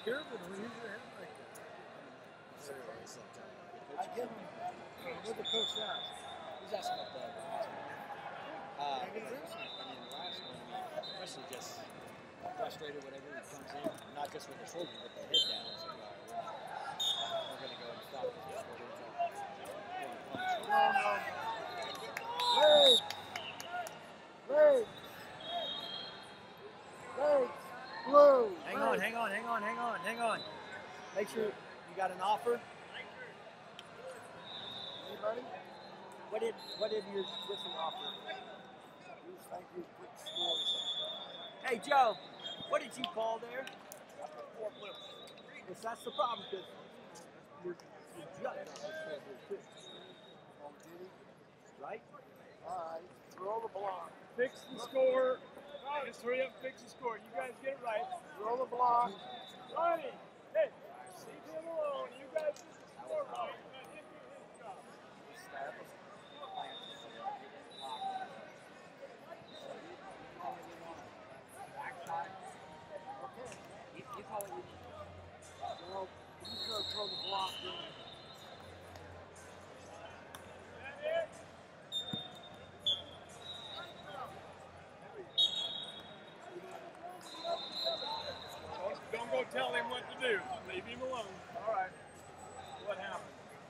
careful, don't use your hand like that. I give him what the coach says. He's asking about the last one. I mean, the last one, especially just frustrated, whatever, he comes in, not just with the shoulder, but the head down. So we're going to go and stop this before we Leg! Blue! Hang on. Make sure you got an offer. Anybody? What did your Griffin offer? Thank you, quick scores. Hey Joe, what did you call there? 4 blue. Yes, that's the problem because you're judged on this 4 blue too. Oh, did he? Right? All right, throw the block. Fix the score. Just hurry up and fix the score. You guys get it right. Throw the block. Ronnie, hey, leave him alone. You guys get the score right. Let him do his job. You call it. Well, he's going to throw the block in. Don't go tell him what to do. Leave him alone. All right. What happened?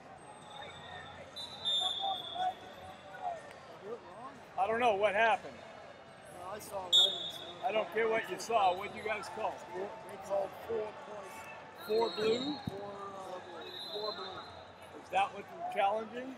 I don't know what happened. No, I saw Ravens. I don't care what you saw. What did you guys call? They called 4 points. 4 blue? 4 blue. Is that what you're challenging?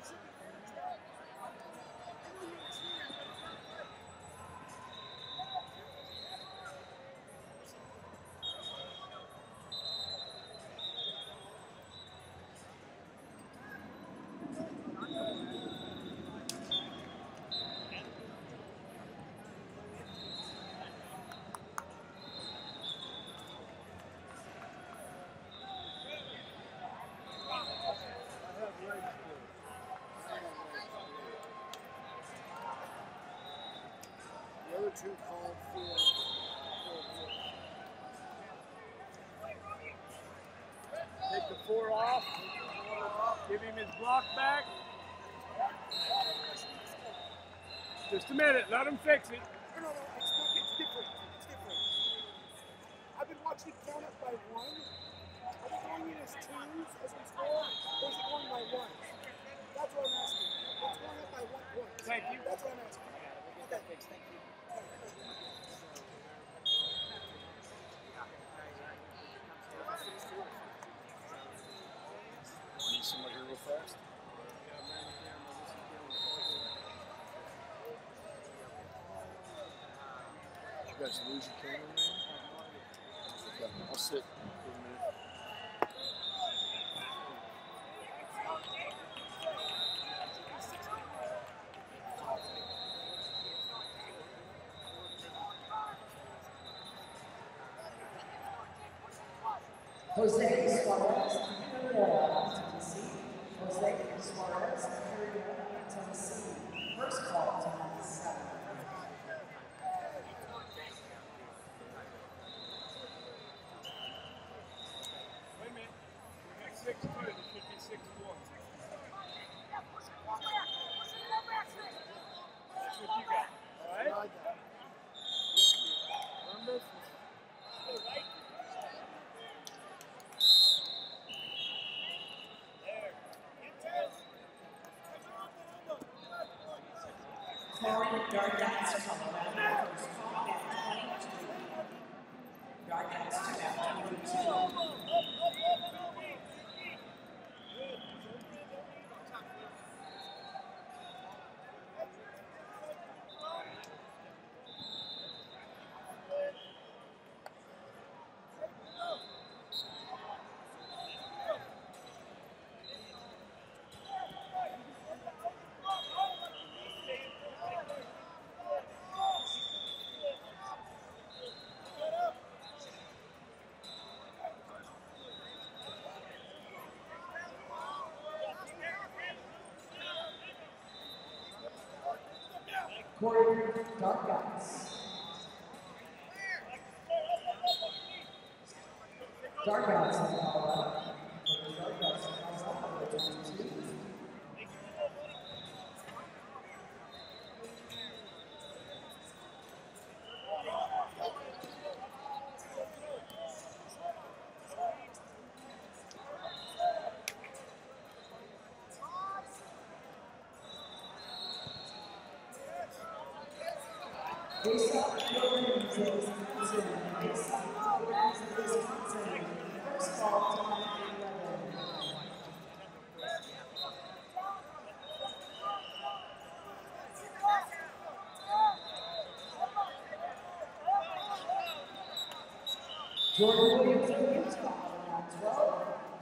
The other two called 4 blue. Take the 4 off. Give him his block back. Just a minute. Let him fix it. No, it's different. It's different. I've been watching it count up by 1. Are they going in as 2s as we score, or is it going by 1s? That's what I'm asking. It's going up by 1 point. Thank you. That's what I'm asking. Okay. Thank you. Need somebody here real fast? Did you guys lose your cameraman? Okay, I'll sit for a minute. Jose Suarez, Carolina, Tennessee. Jose Suarez, Carolina, Tennessee. First call to 7. Wait a minute. We got 6 2. There should be 6 1. That's what you got. All right? I got it. Remember? Corey Dardas, Colorado. First call is 22. Dardas to about 22. Corey Dargas. Darkouts in Colorado. Darkouts in Colorado, number 22. Face-off, Williams of Wisconsin. Face-off, Williams of Wisconsin. First ball, time 11. Jordan Williams of Utah, round 12.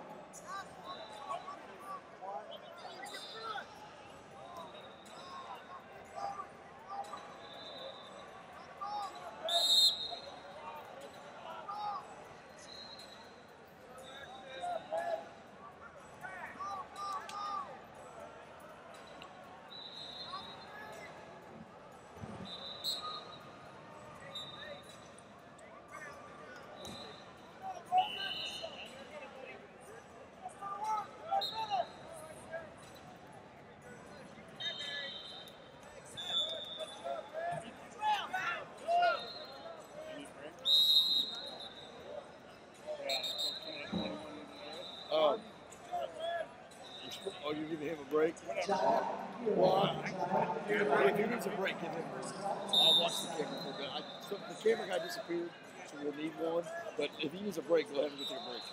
Oh, you're giving him a break? Well, if he needs a break, give him a break. I'll watch the camera for a bit. So the camera guy disappeared, so we'll need one. But if he needs a break, go ahead and go take a break.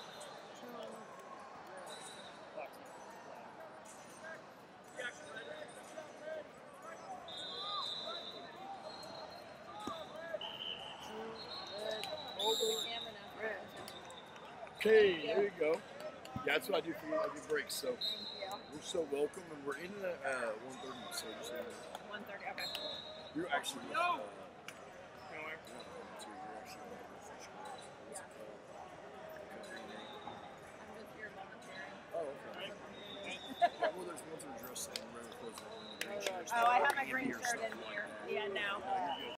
Okay, there you go. Yeah, that's what I do for you. I do breaks. So you're so welcome, and we're in the 1:30. So just 1:30. Okay. you're actually. No. You're actually. What's it called? I'm just here volunteering. Oh, okay. Yeah, well, there's one to address and very close. Oh, I have my green shirt in here. Yeah, now.